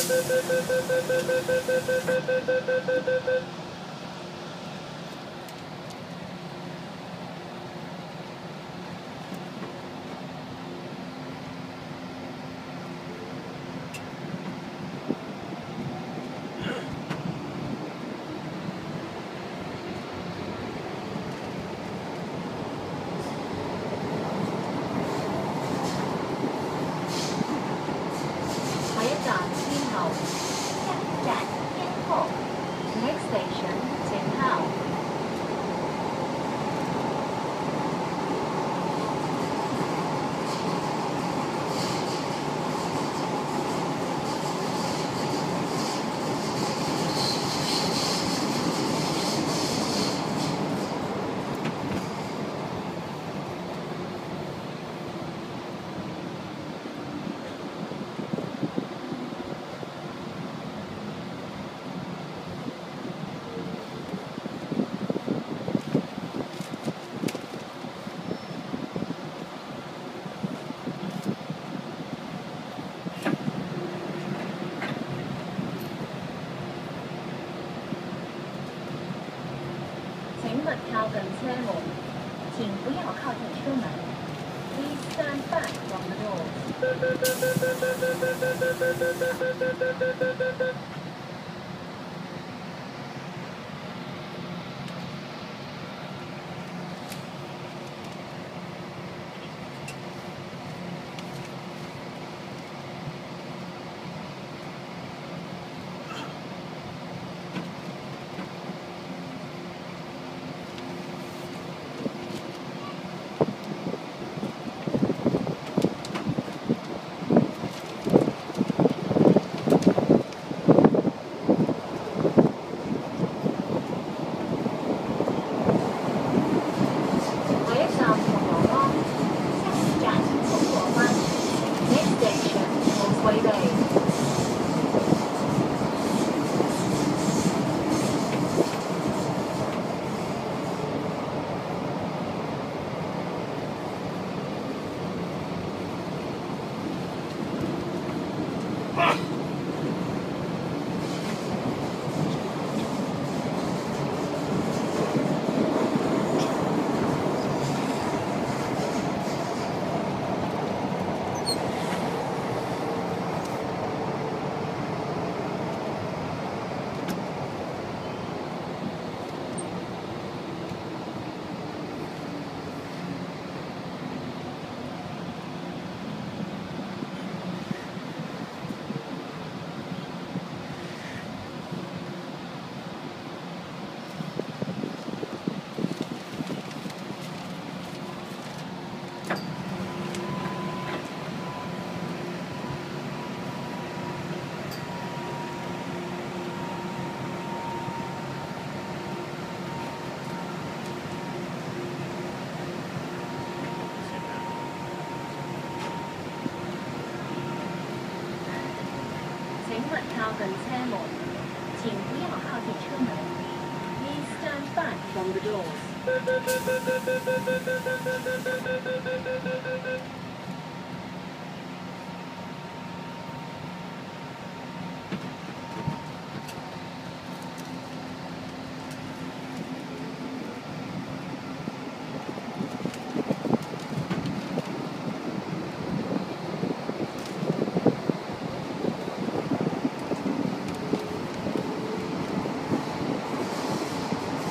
Next station, 10号。请勿靠近车門，請不要靠近車門。Please stand back from the doors. 請勿靠近車門，請不要靠近車門。Please stand back from the doors.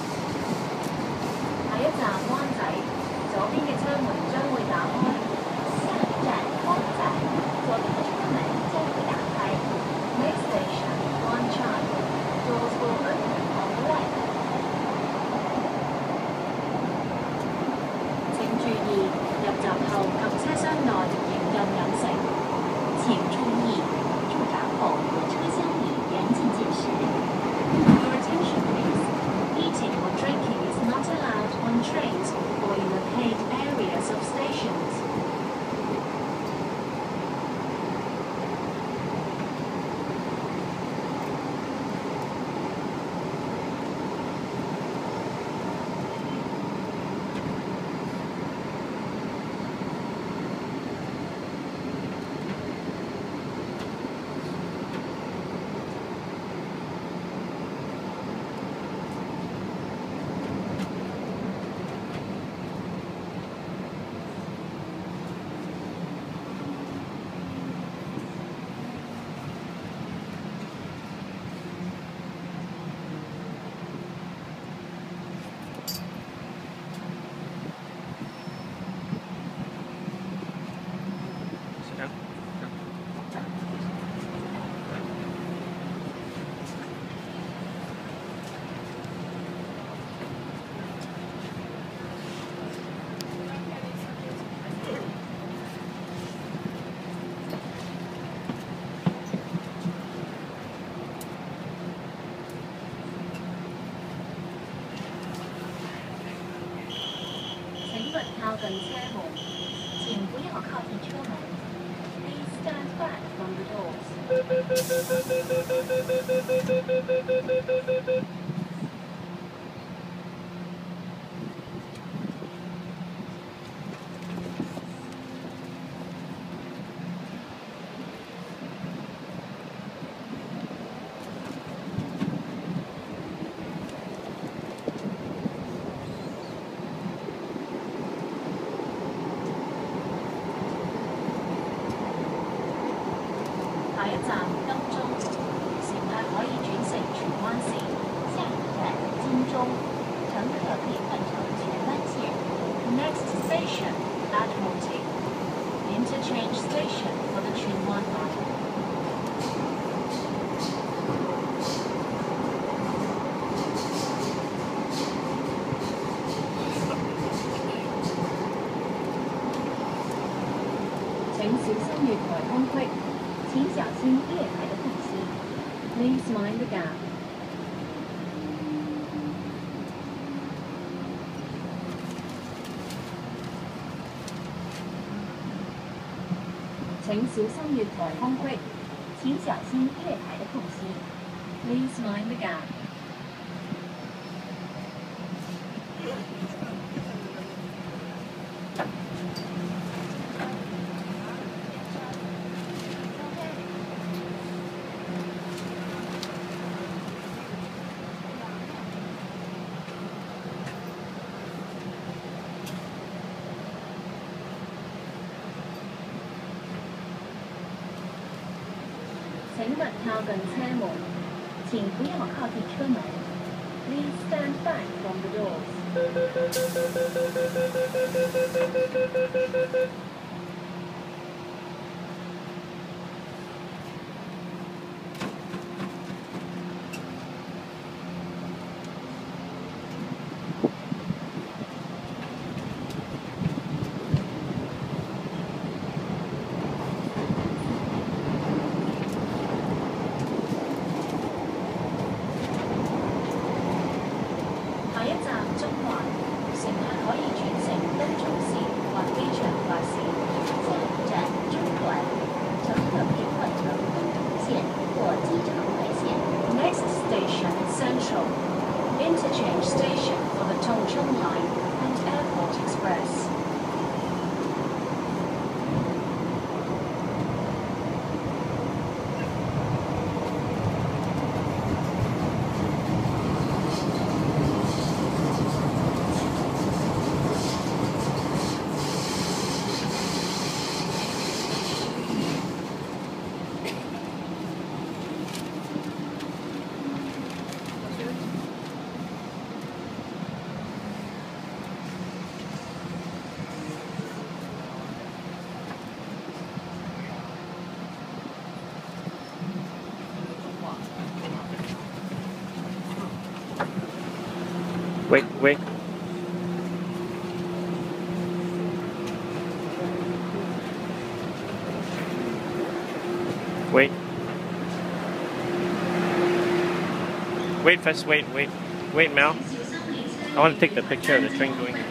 下一站灣仔，左邊嘅車門將會打開。 跟车门，请不要靠近车门。Please stand back from the doors. 下一站金鐘，乘客可以轉乘荃灣線。下一站金鐘，乘客可以換乘荃灣線。Next station, Admiralty. Interchange station for the 荃灣line. 請小心月台空隙。請小心月台的空隙。Please mind the gap. 請小心月台空隙。請小心月台的空隙。Please mind the gap. 請勿靠近車門，請不要靠近車門。Please stand back from the doors. 下一站中環，乘客可以轉乘東涌線或機場快線。下一站中環，乘客可以換乘東涌線或機場快線。Next station, Central. Interchange station for the Tongcheng Line and Airport Express. Wait. Wait first, wait, Mel. I want to take the picture of the train going.